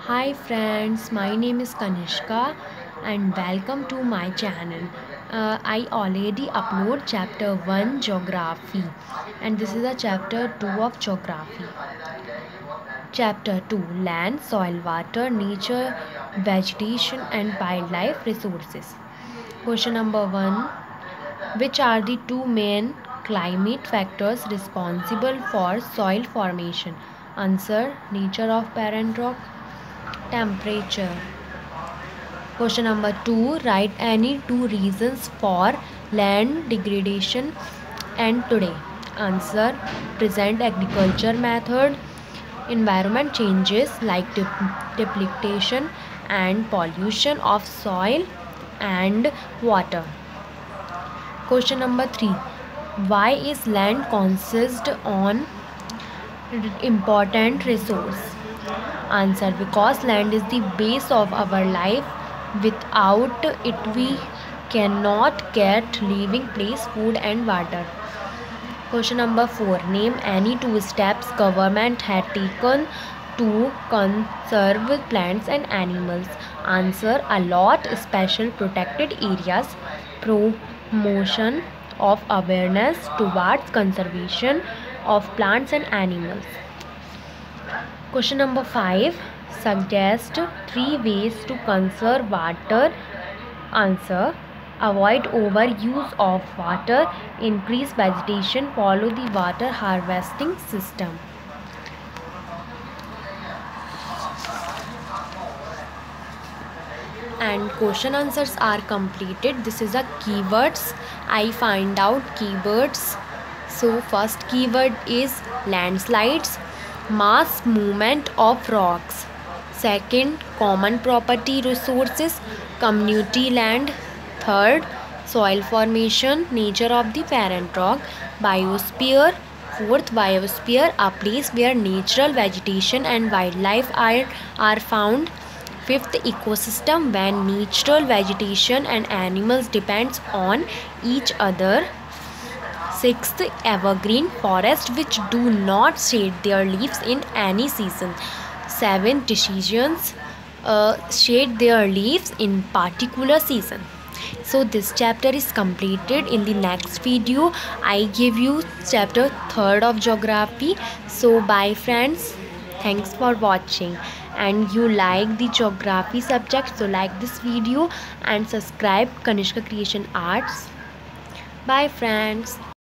Hi friends, my name is Kanishka and welcome to my channel. I already upload chapter 1 geography and this is the chapter 2 of geography. Chapter 2 land, soil, water, nature, vegetation and wildlife resources. Question number 1. Which are the two main climate factors responsible for soil formation? Answer: nature of parent rock, temperature. Question number 2. Write any two reasons for land degradation and today. Answer: present agriculture method, environment changes like depletion and pollution of soil and water. Question number 3. Why is land considered an important resource? Answer: because land is the base of our life. Without it we cannot get living place, food and water. Question number 4. Name any two steps government had taken to conserve plants and animals. Answer: allot special protected areas, promotion of awareness towards conservation of plants and animals. Question number 5. Suggest 3 ways to conserve water. Answer: avoid overuse of water, increase vegetation, follow the water harvesting system. And question answers are completed. This is a keywords. I find out keywords. So first keyword is landslides, mass movement of rocks. Second, common property resources, community land. Third, soil formation, nature of the parent rock. Biosphere. Fourth, biosphere, a place where natural vegetation and wildlife are found. Fifth, ecosystem, when natural vegetation and animals depends on each other. Sixth, evergreen, forest which do not shade their leaves in any season. Seventh, decisions, shade their leaves in particular season. So this chapter is completed. In the next video I give you chapter 3rd of geography. So bye friends, thanks for watching. And you like the geography subject, so like this video and subscribe Kanishka Creation Arts. Bye friends.